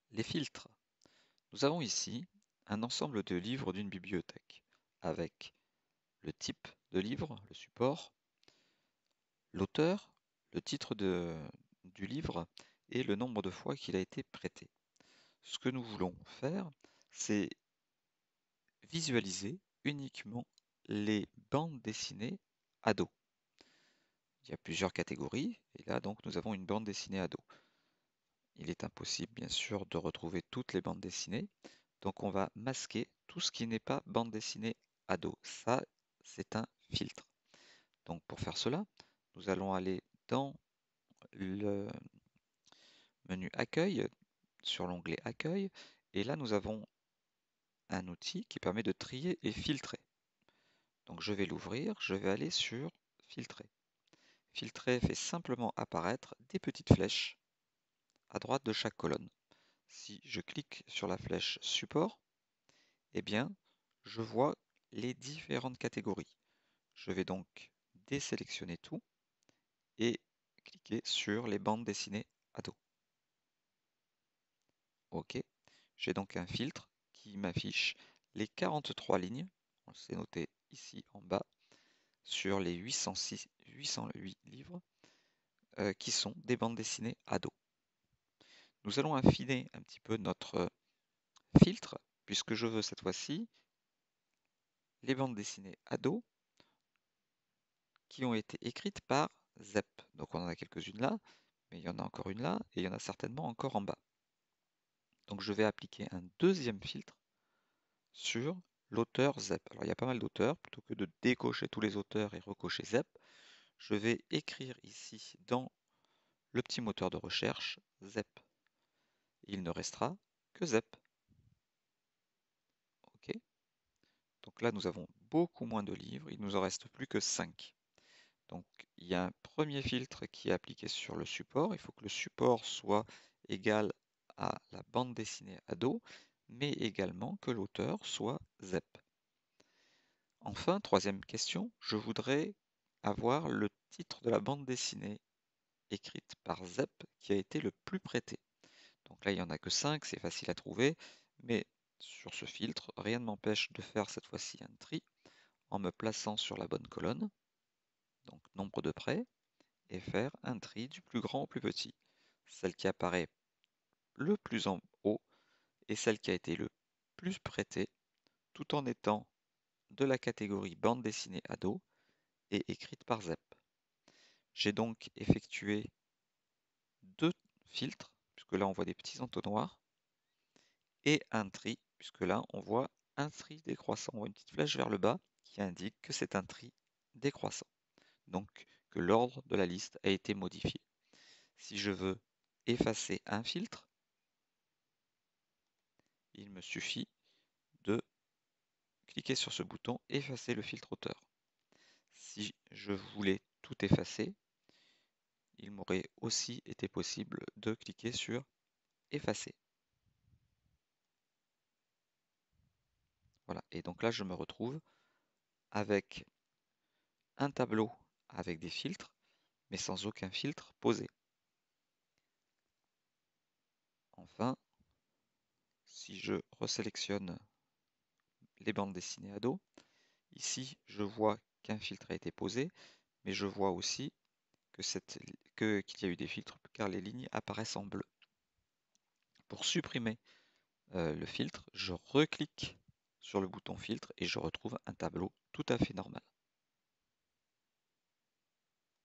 Les filtres. Nous avons ici un ensemble de livres d'une bibliothèque avec le type de livre, le support, l'auteur, le titre du livre et le nombre de fois qu'il a été prêté. Ce que nous voulons faire, c'est visualiser uniquement les bandes dessinées ados. Il y a plusieurs catégories et là donc nous avons une bande dessinée ado. Il est impossible bien sûr de retrouver toutes les bandes dessinées, donc on va masquer tout ce qui n'est pas bande dessinée ado. Ça, c'est un filtre. Donc pour faire cela, nous allons aller dans le menu Accueil, sur l'onglet Accueil, et là nous avons un outil qui permet de trier et filtrer. Donc je vais l'ouvrir, je vais aller sur Filtrer. Filtrer fait simplement apparaître des petites flèches à droite de chaque colonne. Si je clique sur la flèche Support, eh bien, je vois les différentes catégories. Je vais donc désélectionner tout et cliquer sur les bandes dessinées ados. OK. J'ai donc un filtre qui m'affiche les 43 lignes, c'est noté ici en bas, sur les 808 livres qui sont des bandes dessinées ados. Nous allons affiner un petit peu notre filtre, puisque je veux cette fois-ci les bandes dessinées ados qui ont été écrites par Zep. Donc on en a quelques-unes là, mais il y en a encore une là, et il y en a certainement encore en bas. Donc je vais appliquer un deuxième filtre sur l'auteur Zep. Alors il y a pas mal d'auteurs, plutôt que de décocher tous les auteurs et recocher Zep, je vais écrire ici dans le petit moteur de recherche Zep. Il ne restera que Zep. OK. Donc là nous avons beaucoup moins de livres, il ne nous en reste plus que 5. Donc il y a un premier filtre qui est appliqué sur le support. Il faut que le support soit égal à la bande dessinée ado, mais également que l'auteur soit Zep. Enfin, troisième question, je voudrais avoir le titre de la bande dessinée écrite par Zep qui a été le plus prêté. Donc là, il n'y en a que 5, c'est facile à trouver, mais sur ce filtre, rien ne m'empêche de faire cette fois-ci un tri en me plaçant sur la bonne colonne, donc nombre de prêts, et faire un tri du plus grand au plus petit. Celle qui apparaît le plus en haut est celle qui a été le plus prêtée, tout en étant de la catégorie bande dessinée ado et écrite par Zep. J'ai donc effectué deux filtres, puisque là on voit des petits entonnoirs, et un tri, puisque là on voit un tri décroissant. On voit une petite flèche vers le bas qui indique que c'est un tri décroissant. Donc que l'ordre de la liste a été modifié. Si je veux effacer un filtre, il me suffit de cliquer sur ce bouton effacer le filtre auteur. Si je voulais tout effacer, il m'aurait aussi été possible de cliquer sur effacer. Voilà, et donc là je me retrouve avec un tableau avec des filtres, mais sans aucun filtre posé. Enfin, si je resélectionne les bandes dessinées ados, ici je vois qu'un filtre a été posé, mais je vois aussi qu'il y a eu des filtres car les lignes apparaissent en bleu. Pour supprimer le filtre, je reclique sur le bouton filtre et je retrouve un tableau tout à fait normal.